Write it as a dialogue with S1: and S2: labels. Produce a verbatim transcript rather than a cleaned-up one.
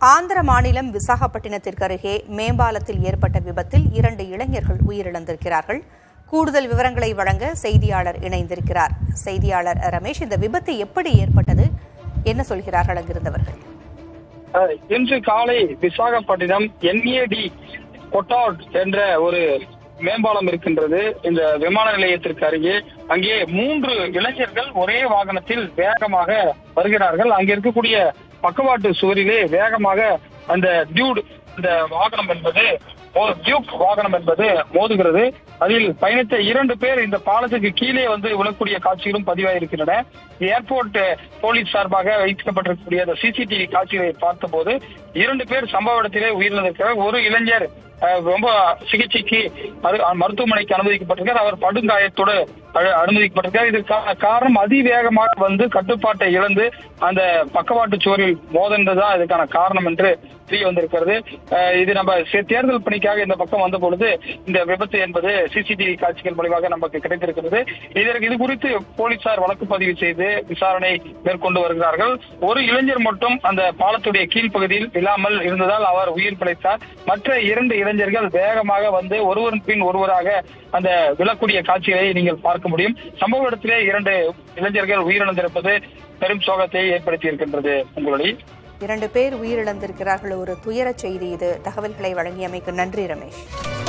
S1: ஆந்திர மாநிலம் விசாகப்பட்டினத்திற்கு அருகே மேம்பாலத்தில் ஏற்பட்ட விபத்தில் இரண்டு இளைஞர்கள் உயிரிழந்திருக்கிறார்கள். கூடுதல் விவரங்களை வழங்க செய்தியாளர் இணைந்திருக்கிறார். செய்தியாளர் ரமேஷ், இந்த விபத்து எப்படி ஏற்பட்டது, என்ன சொல்கிறார்கள் அங்கிருந்தவர்கள்?
S2: இன்று காலை விசாகப்பட்டினம் என்ஏடி கொட்டாட் என்ற ஒரு மேம்பாலம் இருக்கின்றது. இந்த விமான நிலையத்திற்கு அருகே அங்கே மூன்று இளைஞர்கள் ஒரே வாகனத்தில் வேகமாக வருகிறார்கள். அங்கே இருக்கக்கூடிய பக்கவாட்டு சுவரிலே வேகமாக அந்த டியூட் இந்த வாகனம் என்பது டியூக் வாகனம் என்பது மோதுகிறது. அதில் பயணித்த இரண்டு பேர் இந்த பாலத்துக்கு கீழே வந்து விழக்கூடிய காட்சிகளும் பதிவாயிருக்கின்றன. ஏர்போர்ட் போலீஸ் சார்பாக வைக்கப்பட்டிருக்கக்கூடிய அந்த சிசிடிவி காட்சிகளை பார்த்தபோது இரண்டு பேர் சம்பவ இடத்திலே உயிரிழந்திருக்கிறார். ஒரு இளைஞர் ரொம்ப சிகிச்சைக்கு மருத்துவமனைக்கு அனுமதிக்கப்பட்டிருக்கார். அவர் படுகாயத்தோடு அனுமதிக்கப்பட்டிருக்கார். இதற்கான காரணம் அதிவேகமாக வந்து கட்டுப்பாட்டை இழந்து அந்த பக்கவாட்டு சுவரில் மோதன்றதுதான் இதுக்கான காரணம் என்று தெரிய வந்திருக்கிறது. இது நம்ம தேர்தல் பணிக்காக இந்த பக்கம் வந்த பொழுது இந்த விபத்து என்பது சிசிடிவி காட்சிகள் மூலமாக நமக்கு கிடைத்திருக்கிறது. இதற்கு இது குறித்து போலீசார் வழக்கு பதிவு செய்து விசாரணை மேற்கொண்டு வருகிறார்கள். ஒரு இளைஞர் மட்டும் அந்த பாலத்துடைய கீழ்ப்பகுதியில் இல்லாமல் இருந்ததால் அவர் உயிர் பிழைத்தார். மற்ற இரண்டு இளைஞர்கள் வேகமாக வந்து ஒருவரின் பின் ஒருவராக அந்த விழக்கூடிய காட்சிகளை நீங்கள் பார்க்க முடியும். சம்பவ இடத்திலே இரண்டு இளைஞர்கள் உயிரிழந்திருப்பது பெரும் சோகத்தை ஏற்படுத்தி இருக்கின்றது. உங்களுடைய
S1: இரண்டு பேர் உயிரிழந்திருக்கிறார்கள். ஒரு துயர செய்தி இது. தகவல்களை வழங்கியமைக்கு நன்றி ரமேஷ்.